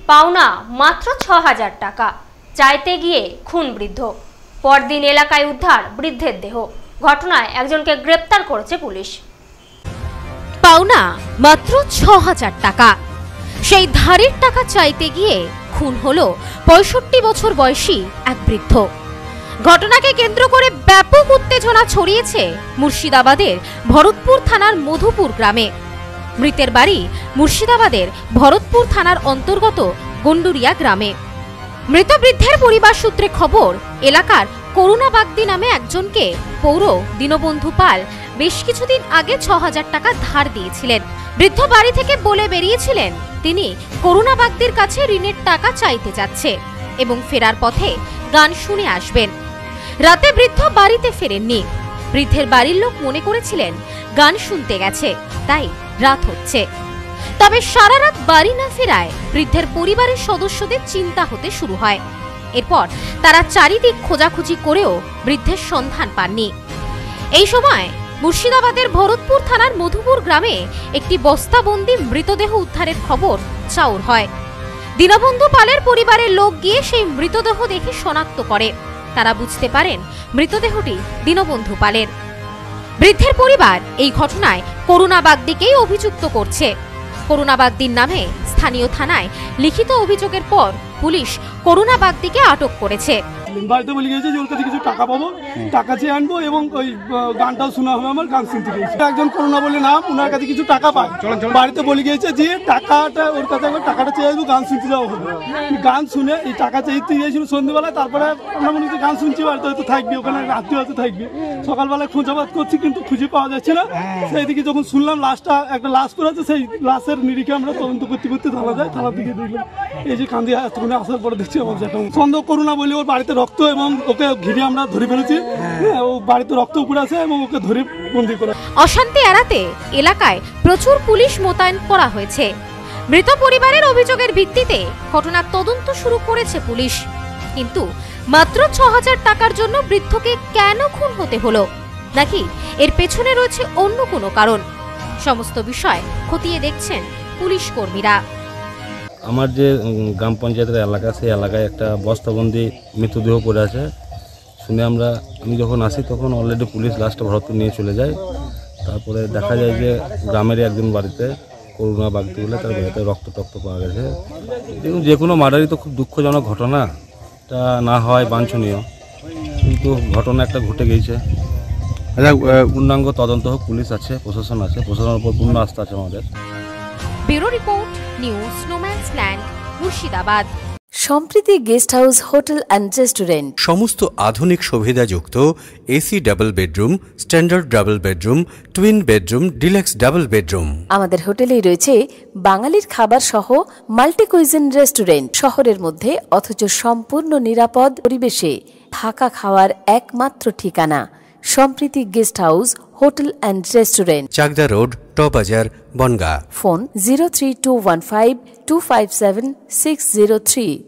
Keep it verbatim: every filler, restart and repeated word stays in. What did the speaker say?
পাওনা মাত্র ছ হাজার টাকা, চাইতে গিয়ে খুন বৃদ্ধ। পরদিন এলাকায় উদ্ধার বৃদ্ধের দেহ। ঘটনায় একজনকে গ্রেপ্তার করেছে পুলিশ। পাওনা মাত্র ছ হাজার টাকা, সেই ধারের টাকা চাইতে গিয়ে খুন হলো পঁয়ষট্টি বছর বয়সী এক বৃদ্ধ। ঘটনাকে কেন্দ্র করে ব্যাপক উত্তেজনা ছড়িয়েছে মুর্শিদাবাদের ভরতপুর থানার মধুপুর গ্রামে। মৃতের বাড়ি মুর্শিদাবাদের ভরতপুর থানার অন্তর্গত গন্ডুরিয়া গ্রামে। মৃত বৃদ্ধের পরিবার সূত্রে খবর, এলাকার করুণা বাগদি নামে একজনকে পৌর দীনবন্ধু পাল বেশ কিছুদিন আগে ছ হাজার টাকা ধার দিয়েছিলেন। বৃদ্ধ বাড়ি থেকে বলে বেরিয়েছিলেন তিনি করুণা বাগদির কাছে ঋণের টাকা চাইতে যাচ্ছে এবং ফেরার পথে গান শুনে আসবেন। রাতে বৃদ্ধ বাড়িতে ফেরেননি। বৃদ্ধের বাড়ির লোক মনে করেছিলেন গান শুনতে গেছে, তাই রাত হচ্ছে। তবে সারা রাত বাড়ি না ফেরায় বৃদ্ধের পরিবারের সদস্যদের চিন্তা হতে শুরু হয়। এরপর তারা চারিদিক খোঁজাখুঁজি করেও বৃদ্ধের সন্ধান পাননি। এই সময় মুর্শিদাবাদের ভরতপুর থানার মধুপুর গ্রামে একটি বস্তাবন্দি মৃতদেহ উদ্ধারের খবর চাউর হয়। দীনবন্ধু পালের পরিবারের লোক গিয়ে সেই মৃতদেহ দেখে শনাক্ত করে। তারা বুঝতে পারেন মৃতদেহটি দীনবন্ধু পালের। বৃদ্ধের পরিবার এই ঘটনায় করুণা বাগদিকেই অভিযুক্ত করছে। করুণা বাগদির নামে স্থানীয় থানায় লিখিত অভিযোগের পর পুলিশ করুণা বাগদিকে আটক করেছে। বাড়িতে বলে গিয়েছে যে ওর কাছে কিছু টাকা পাবো, টাকা চেয়ে আনবো এবং ওই গানটাও শোনা হবে, আমার গান শুনতে গিয়েছে। একজন করুণা বলে নাম, ওনার কাছে কিছু টাকা পায়। বাড়িতে বলে গিয়েছে যে টাকাটা ওর কাছে টাকাটা চেয়ে আসবো, গান শুনতে যাওয়া হবে। গান শুনে এই টাকা চাইতে গিয়েছিল সন্ধ্যেবেলায়। তারপরে আমরা মনে হচ্ছে গান শুনছি, বাড়িতে হয়তো থাকবে, ওখানে রাত্রি হয়তো থাকবে। সকালবেলায় খোঁজাবাদ করছি কিন্তু খুঁজে পাওয়া যাচ্ছে না। সেই দিকে যখন শুনলাম লাশটা একটা লাশ করেছে, সেই লাশের নিরিখে আমরা তদন্ত করতে করতে থানা যায়। থানার দিকে দেখলাম এই যে কান্দি এতক্ষণে আসার পরে দেখছি আমার যেটা সন্দেহ করুণা বলে ওর বাড়িতে রক্ত এবং ওকে ঘিরে আমরা ধরে ফেলেছি। ও বাড়িতে রক্ত উপরে আছে এবং ওকে ধরে বন্দি করা। অশান্তি এড়াতে এলাকায় প্রচুর পুলিশ মোতায়েন করা হয়েছে। মৃত পরিবারের অভিযোগের ভিত্তিতে ঘটনার তদন্ত শুরু করেছে পুলিশ। কিন্তু মাত্র ছ হাজার টাকার জন্য বৃদ্ধকে কেন খুন হতে হলো, নাকি এর পেছনে রয়েছে অন্য কোনো কারণ, সমস্ত বিষয় খতিয়ে দেখছেন পুলিশ কর্মীরা। আমার যে গ্রাম পঞ্চায়েতের এলাকা, সেই এলাকায় একটা বস্তাবন্দি মৃতদেহ পড়ে আছে শুনে আমরা আমি যখন আসি তখন অলরেডি পুলিশ লাশটা ভরতপুর নিয়ে চলে যায়। তারপরে দেখা যায় যে গ্রামের একজন বাড়িতে করুণা বাগদি বলে তার বাড়িতে রক্ত টক্ত পাওয়া গেছে। দেখুন, যে কোনো মার্ডারই তো খুব দুঃখজনক ঘটনা, এটা না হয় বাঞ্ছনীয়, কিন্তু ঘটনা একটা ঘটে গিয়েছে। পূর্ণাঙ্গ তদন্ত হোক, পুলিশ আছে, প্রশাসন আছে, প্রশাসনের উপর পূর্ণ আস্থা আছে আমাদের। Bureau report, news no man's land, Murshidabad. Sampriti guest house, hotel and restaurant. সমস্ত আধুনিক সুবিধাযুক্ত AC double bedroom, standard double bedroom, twin bedroom, deluxe double bedroom. আমাদের হোটেলেই রয়েছে বাঙালির খাবার সহ মাল্টি কুইজিন রেস্টুরেন্ট। শহরের মধ্যে অথচ সম্পূর্ণ নিরাপদ পরিবেশে থাকা খাওয়ার একমাত্র ঠিকানা Sampriti guest house, hotel and restaurant, Chakdah road, টবাজার, Bongaon. Phone zero three two one five two five seven six zero three.